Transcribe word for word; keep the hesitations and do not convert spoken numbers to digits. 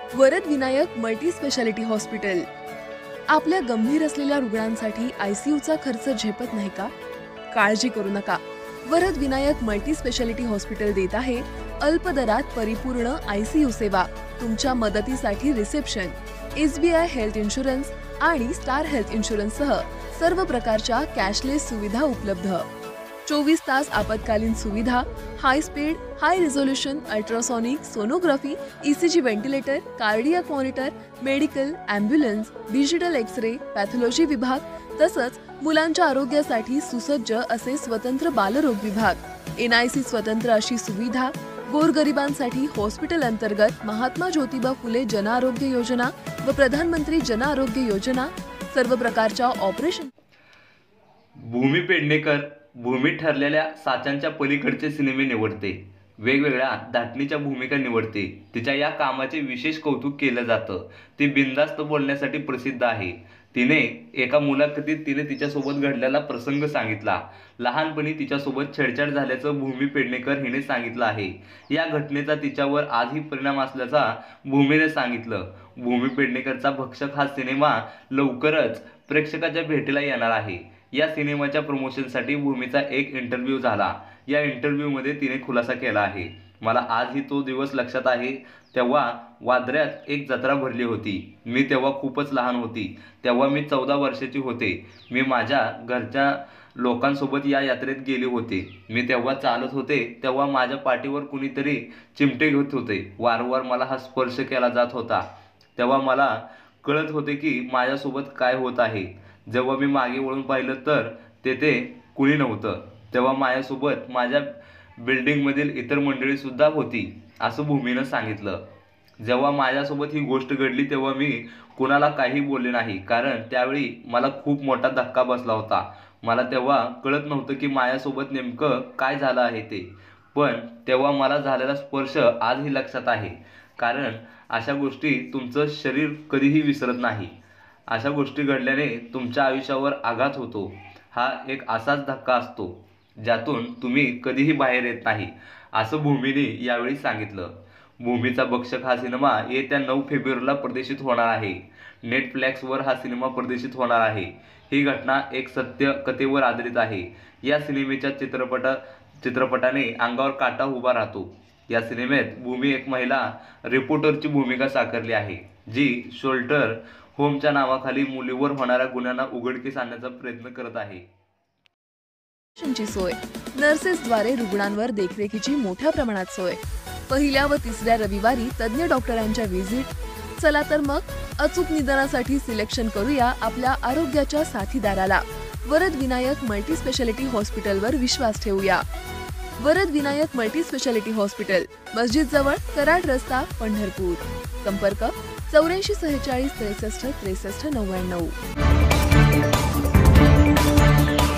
Varad Vinayak multi speciality hospital. आपल्या गंभीर असलेल्या रुग्णांसाठी आयसीयूचा खर्च झेपत नाही का? काळजी करू नका, Varad Vinayak multi speciality hospital देत आहे अल्प दरात परिपूर्ण आयसीयू सेवा। तुमच्या मदतीसाठी रिसेप्शन, एसबीआय हेल्थ इन्शुरन्स आणि स्टार हेल्थ इन्शुरन्स सह सर्व प्रकारच्या कॅशलेस सुविधा उपलब्ध। चोवीस तास आपत्कालीन सुविधा, high speed high resolution ultrasonic sonography, ECG ventilator, cardiac monitor, medical, ambulance, digital x-ray, pathology विभाग, तसंच मुलांच्या आरोग्यासाठी सुसज्ज असे स्वतंत्र बालरोग विभाग, एनआयसी स्वतंत्र अशी सुविधा, गोरगरिबांसाठी हॉस्पिटल अंतर्गत महात्मा ज्योतिबा फुले जन आरोग्य योजना व प्रधानमंत्री जन आरोग्य योजना, सर्व प्रकारच्या ऑपरेशन। भूमी पेडणेकर भूमी ठरलेल्या साच्यांच्या पलीकडचे सिनेमे निवडते, वेगवेगळ्या धाटणीच्या भूमिका निवडते। तिच्या या कामाचे विशेष कौतुक केलं जातं। ती बिनधास्त बोलण्यासाठी प्रसिद्ध आहे। तिने एका मुलाखतीत तिने तिच्यासोबत घडलेला प्रसंग सांगितला। लहानपणी तिच्यासोबत छेडछाड झाल्याचं भूमी पेडणेकर हिने सांगितलं आहे। या घटनेचा तिच्यावर आजही परिणाम असल्याचा भूमीने सांगितलं। भूमी पेडणेकरचा भक्षक हा सिनेमा लवकरच प्रेक्षकाच्या भेटीला येणार आहे। या सिनेमाच्या प्रमोशनसाठी भूमीचा एक इंटरव्ह्यू झाला। या इंटरव्ह्यूमध्ये तिने खुलासा केला आहे, मला आजही तो दिवस लक्षात आहे। तेव्हा वादऱ्यात एक जत्रा भरली होती। मी तेव्हा खूपच लहान होती। तेव्हा मी चौदा वर्षाची होते। मी माझ्या घरच्या लोकांसोबत या यात्रेत गेले होते। मी तेव्हा चालत होते, तेव्हा माझ्या पाठीवर कुणीतरी चिमटे घेत होते। वारंवार मला हा स्पर्श केला जात होता। तेव्हा मला कळत होते की माझ्यासोबत काय होत आहे। जेव्हा मी मागे वळून पाहिलं तर तेथे कुणी नव्हतं। तेव्हा माझ्यासोबत माझ्या बिल्डिंगमधील इतर मंडळी सुद्धा होती, असं भूमीनं सांगितलं। जेव्हा माझ्यासोबत ही गोष्ट घडली तेव्हा मी कुणाला काही बोलले नाही, कारण त्यावेळी मला खूप मोठा धक्का बसला होता। मला तेव्हा कळत नव्हतं की माझ्यासोबत नेमकं काय झालं आहे ते, पण तेव्हा मला झालेला स्पर्श आजही लक्षात आहे, कारण अशा गोष्टी तुमचं शरीर कधीही विसरत नाही। अशा गोष्टी घडल्याने तुमच्या आयुष्यावर आघात होतो। हा एक असाच धक्का असतो ज्यातून तुम्ही कधीही बाहेर येत नाही, असं भूमीने यावेळी सांगितलं। भूमीचा भक्षक हा सिनेमा येत्या नऊ फेब्रुवारीला प्रदर्शित होणार आहे। नेटफ्लिक्सवर हा सिनेमा प्रदर्शित होणार आहे। ही घटना एक सत्य कथेवर आधारित आहे। या सिनेमेच्या चित्रपट चित्रपटाने अंगावर काटा उभा राहतो। या सिनेमात भूमी एक महिला रिपोर्टरची भूमिका साकारली आहे, जी शोल्टर होमच्या नावाखाली मुलीवर होणाऱ्या गुन्ह्यांना उघडकीस आणण्याचा प्रयत्न करत आहे। सोय, नर्सेसद्वारे रुग्णांवर देखरेखीची मोठ्या प्रमाणात सोय, पहिल्या व तिसऱ्या रविवारी तज्ञ डॉक्टरांच्या व्हिजिट। चला तर मग अचूक निदानासाठी सिलेक्शन करूया आपल्या आरोग्याच्या साथीदाराला। वरद विनायक मल्टी स्पेशालिटी हॉस्पिटलवर विश्वास ठेवूया। Varad Vinayak multi speciality hospital, मस्जिद जवळ, कराड रस्ता, पंढरपूर। संपर्क चौऱ्याऐंशी सेहेचाळीस त्रेसष्ट त्रेसष्ट नव्याण्णव।